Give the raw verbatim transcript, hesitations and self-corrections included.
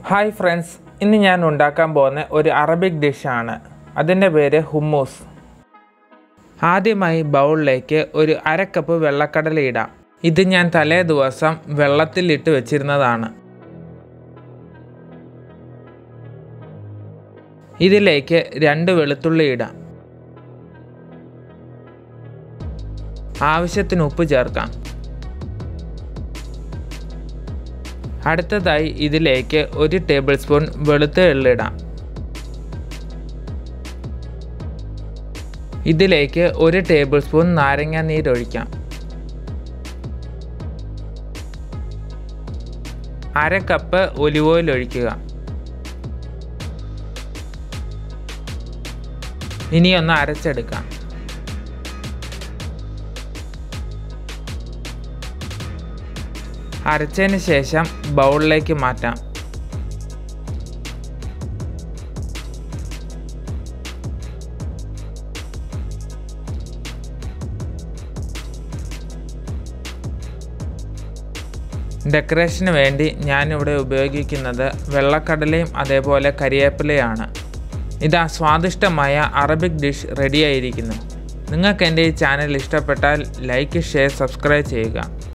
Hi friends, ഇന്ന് ഞാൻ ഉണ്ടാക്കാൻ പോകുന്ന ഒരു അറബിക് ഡിഷ് ആണ്. അതിന്റെ പേര് ഹുമ്മൂസ്. ആദ്യമായി ബൗളിലേക്ക് ഒരു അര കപ്പ് വെള്ളക്കടല ഇടാം. ഇത് ഞാൻ തലേ ദിവസം വെള്ളത്തിൽ ഇട്ട് വെച്ചിരുന്നതാണ്. ഇതിലേക്ക് രണ്ട് വെളുത്തുള്ളി ഇടാം. ആവശ്യത്തിന് ഉപ്പ് ചേർക്കാം. അടുത്തതായി ഇതിലേക്ക് ഒരു ടേബിൾ സ്പൂൺ വെളുത്ത എള്ളിടാം. ഇതിലേക്ക് ഒരു ടേബിൾ സ്പൂൺ നാരങ്ങ നീരൊഴിക്കാം. അര കപ്പ് ഒലിവ് ഓയിൽ ഒഴിക്കുക. ഇനി ഒന്ന് അരച്ചെടുക്കാം. അരച്ചതിന് ശേഷം ബൗളിലേക്ക് മാറ്റാം. ഡെക്കറേഷന് വേണ്ടി ഞാനിവിടെ ഉപയോഗിക്കുന്നത് വെള്ളക്കടലയും അതേപോലെ കരിവേപ്പിലയാണ്. ഇതാ സ്വാദിഷ്ടമായ അറബിക് ഡിഷ് റെഡിയായിരിക്കുന്നു. നിങ്ങൾക്ക് എൻ്റെ ഈ ചാനൽ ഇഷ്ടപ്പെട്ടാൽ ലൈക്ക്, ഷെയർ, സബ്സ്ക്രൈബ് ചെയ്യുക.